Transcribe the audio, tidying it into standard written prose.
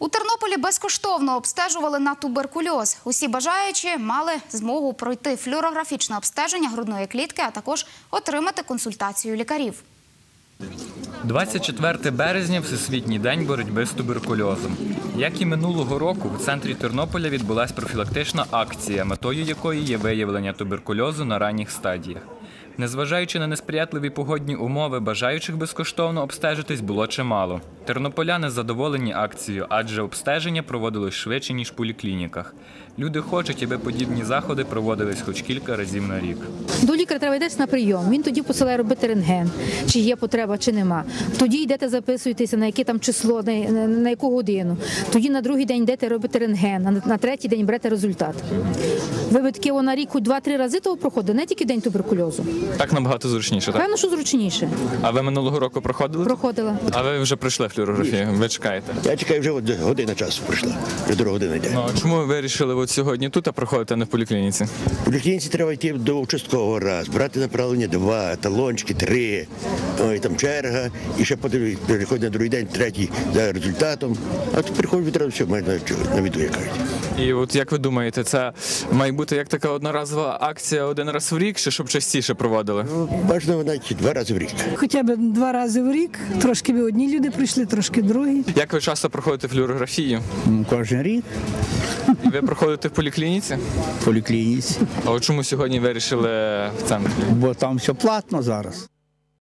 У Тернополі безкоштовно обстежували на туберкульоз. Усі бажаючі мали змогу пройти флюорографічне обстеження грудної клітки, а також отримати консультацію лікарів. 24 березня – Всесвітній день боротьби з туберкульозом. Як і минулого року, в центрі Тернополя відбулася профілактична акція, метою якої є виявлення туберкульозу на ранніх стадіях. Незважаючи на несприятливі погодні умови, бажаючих безкоштовно обстежитись було чимало. Тернополяни задоволені акцією, адже обстеження проводилось швидше, ніж в поліклініках. Люди хочуть, аби подібні заходи проводились хоч кілька разів на рік. До лікаря треба йдеш на прийом, він тоді посилає робити рентген, чи є потреба, чи нема. Тоді йдете, записуєтеся, на яке там число, на яку годину. Тоді на другий день йдете робити рентген, на третій день берете результат. Ви таки на рік хоч 2-3 рази того проходите, не тільки день туберкульозу. Так набагато зручніше, так? Певно, що зручніше. А ви минулого року проходили? Проходила. А ви вже пройшли флюорографію? Ви чекаєте? Я чекаю, вже година часу пройшла, вже друга година йде. Ну, а чому ви вирішили от сьогодні тут проходити, а не в поліклініці? В поліклініці треба йти до участкового раз, брати направлення 2, талончики 3, ой, там черга, і ще приходить на другий день, третій за результатом, а тут приходить відразу все, можна на віду, як кажуть. І от як ви думаєте, це має бути як така одноразова акція один раз в рік, чи щоб частіше проводили? Бажано навіть 2 рази в рік. Хоча б 2 рази в рік, трошки би одні люди прийшли, трошки другі. Як ви часто проходите флюорографію? Кожен рік І ви проходите в поліклініці? в поліклініці, А от чому сьогодні вирішили в центрі? бо там все платно зараз.